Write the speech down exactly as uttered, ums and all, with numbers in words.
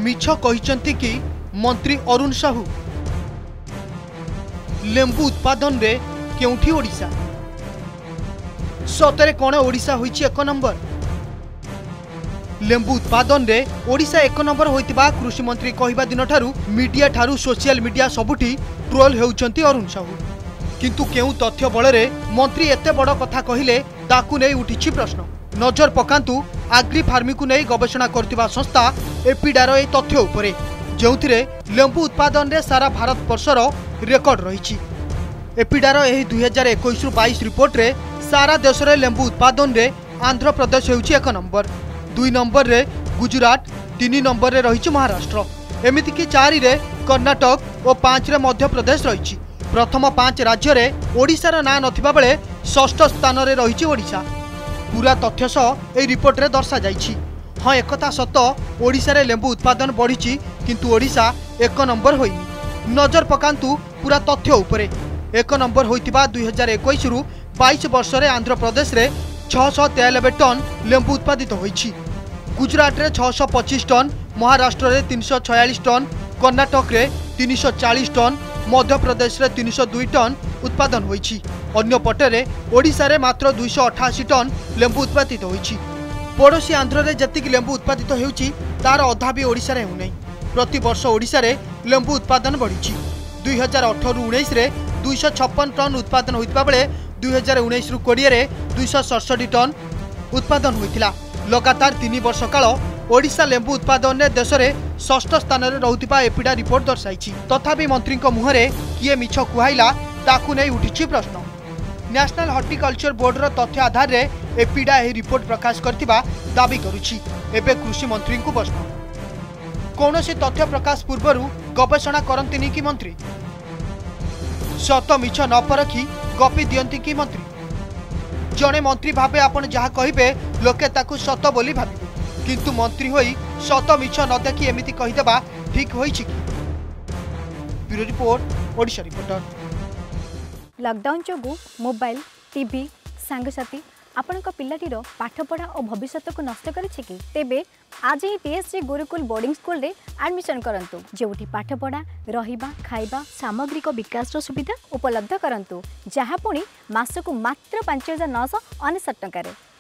मिछ कहिसंती कि मंत्री अरुण साहू लेंबू उत्पादन रे केउठी ओडिशा सतरे कोण ओडिशा होइछि एक नंबर। लेंबू उत्पादन रे ओडिशा एक नंबर होइतिबा कृषि मंत्री कहिबा दिन ठारू मीडिया ठारू सोशल मीडिया सबुठी ट्रोल हेउचंती अरुण साहू। किंतु केउ तथ्य बलरे मंत्री एते बड़ कथा कहिले ताकू नै उठिछि प्रश्न। नजर पकांतु आग्री फार्मिंग को नहीं गवेषणा करथिबा संस्था एपिडार ए तथ्य उपरे जोथिरे लेंबू उत्पादन रे सारा भारत वर्षर रेकर्ड रही। एपिडार एही दुई हजार इक्कीस बाईस रिपोर्ट रे सारा देश रे लेंबू उत्पादन रे आंध्र प्रदेश हेउछि एक नंबर, दुई नंबर रे गुजरात, तीन नंबर रे रही महाराष्ट्र, एमिति कि चारि रे कर्नाटक और पांच रे मध्य प्रदेश रही। प्रथम पांच राज्य रे ओडिशार ना नथिबा बेले षष्ठ स्थान रे रही ओडिशा। पूरा तथ्य सह ए रिपोर्ट रे दर्शा जाइछि। हाँ एकथा सत ओडिशा रे लेंबू उत्पादन बढ़ी किंतु ओडिशा एक नंबर होइनी। नजर पकांतु पूरा तथ्य उपरे एक नंबर होइतिबा दुई हजार इक्कीस रु बाईस वर्ष रे आंध्र प्रदेश रे छह सौ तेयानबे टन लेंबू उत्पादित होइछि। गुजरात रे छह सौ पच्चीस टन, महाराष्ट्र रे तीन सौ छियालीस टन, कर्नाटक रे तीन सौ चालीस टन, मध्य प्रदेश रे तीन सौ दुई टन उत्पादन होइछि। अन्य पटेरे ओडिशा रे मात्र दुई सौ अठाशी टन लेंबू उत्पादित होइछि। पड़ोशी आंध्र रे जतिक लेंबू उत्पादित हेउछि तार अधा भी ओडिशा रे होनै। प्रति वर्ष ओडिशा रे लेंबू उत्पादन बढ़िछि। दुई हजार अठर रु उन्नीस रे दुई सौ छप्पन टन उत्पादन होइतबा बेले दुई हजार उन्नीस रु कोड़े रे दुई सौ सड़सठ टन उत्पादन होइतिला। लगातार तीन वर्ष काल ओडिशा लेंबू उत्पादन ने देश में षष्ठ स्थान में रहुतिबा एपिडा रिपोर्ट दर्शाई। तथापि मंत्री मुहरे किए मिछ कुहाइला ताकू नहीं उठिछि प्रश्न। नेशनल हॉर्टिकल्चर बोर्ड रो तथ्य आधार रे एपिडा एही रिपोर्ट प्रकाश करथिबा दाबी करुछि। एबे कृषि मंत्री को प्रश्न, कौनसी तथ्य प्रकाश पूर्वरु गवेषणा करंतिनी कि मंत्री? सत मिछ न परखी गपी दियंती कि मंत्री? जने मंत्री भाबे आपण जहा कहिबे लोके ताकू सत बोली भाबिबे, किंतु मंत्री होई सत मिछ न देखि एमिति कहिदेबा ठीक होइछि कि? Bureau report Odisha reporter. Lockdown जोगु मोबाइल, टीवी, सांगसाथी आपण पिलाटीर पाठपढ़ा और भविष्य को नष्ट करिछि कि? तेबे आज ही टीएसजी गुरुकुल बोर्डिंग स्कूल रे एडमिशन करंतु, जेउठी पाठपढ़ा, रहिबा, खाइबा, सामग्रिक विकास सुविधा उपलब्ध करंतु, जहा पुणी मासकु मात्र पांच हजार नौ सौ अनेशत टंका।